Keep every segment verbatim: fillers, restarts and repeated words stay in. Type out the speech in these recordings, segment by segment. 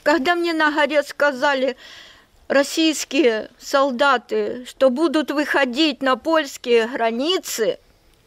Когда мне на горе сказали российские солдаты, что будут выходить на польские границы,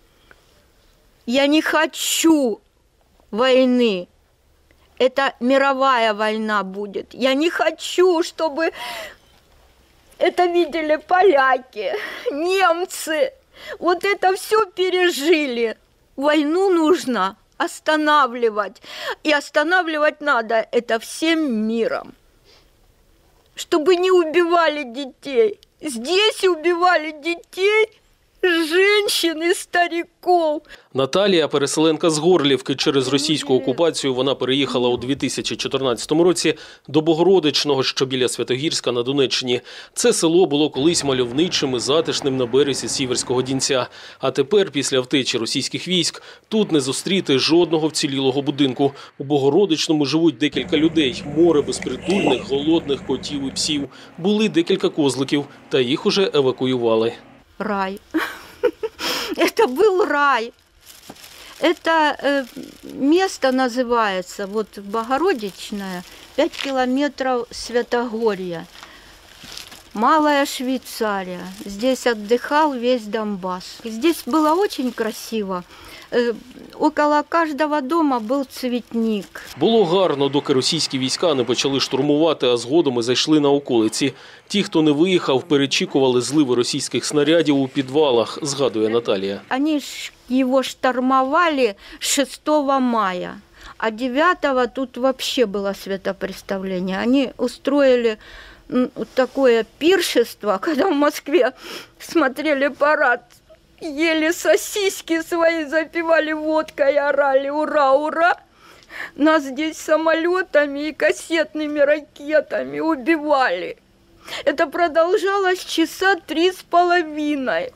я не хочу войны. Это мировая война будет. Я не хочу, чтобы это видели поляки, немцы. Вот это все пережили. Войну нужно останавливать. И останавливать надо это всем миром. Чтобы не убивали детей. Здесь убивали детей, женщин і стариків. Наталія – переселенка з Горлівки. Через російську окупацію вона переїхала у дві тисячі чотирнадцятому році до Богородичного, що біля Святогірська на Донеччині. Це село було колись мальовничим і затишним на березі Сіверського Дінця. А тепер, після втечі російських військ, тут не зустріти жодного вцілілого будинку. У Богородичному живуть декілька людей. Море безпритульних, голодних котів і псів. Були декілька козликів, та їх уже евакуювали. Рай. Это был рай. Это э, место называется, вот Богородичное, пять километров Святогорья. Малая Швейцария. Здесь отдыхал весь Донбасс. Здесь было очень красиво. Э, около каждого дома был цветник. Було гарно, доки російські війська не почали штурмувати, а згодом і зайшли на околиці. Ті, хто не виїхав, перечікували зливи російських снарядів у підвалах, згадує Наталія. Они его штурмовали шестого мая, а девятого тут вообще было светопреставление. Они устроили такое пиршество, когда в Москве смотрели парад, ели сосиски свои, запивали водкой, орали «Ура, ура!». Нас здесь самолетами и кассетными ракетами убивали. Это продолжалось часа три с половиной.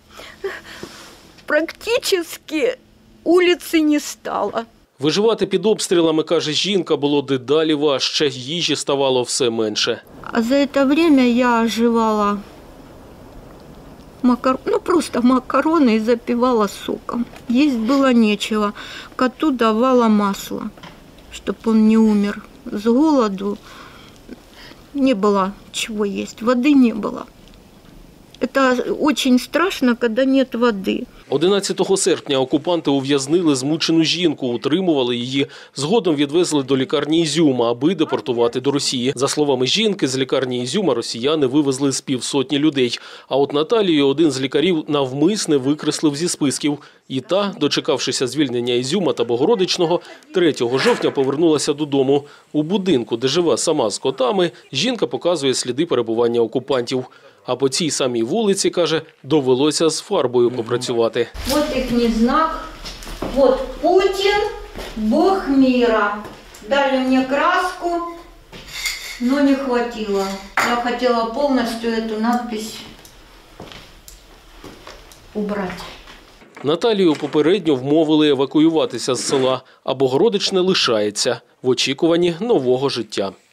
Практически улицы не стало. Виживати під обстрілами, каже жінка, було дедалі важче, їжі ставало все менше. А за это время я оживала макар... ну, просто макароны и запивала соком. Есть было нечего. Коту давала масло, чтобы он не умер. С голоду не было чего есть, воды не было. Это очень страшно, когда нет воды. одинадцятого серпня окупанти ув'язнили змучену жінку, утримували її, згодом відвезли до лікарні Ізюма, аби депортувати до Росії. За словами жінки, з лікарні Ізюма росіяни вивезли з півсотні людей. А от Наталію один з лікарів навмисне викреслив зі списків. І та, дочекавшися звільнення Ізюма та Богородичного, третього жовтня повернулася додому. У будинку, де живе сама з котами, жінка показує сліди перебування окупантів. А по цій самій вулиці, каже, довелося з фарбою попрацювати. Ось їхній знак. Ось Путін, Бог міра. Дали мені краску, але не хватило. Я хотіла повністю цю надпись убрати. Наталію попередньо вмовили евакуюватися з села, а Богородичне лишається в очікуванні нового життя.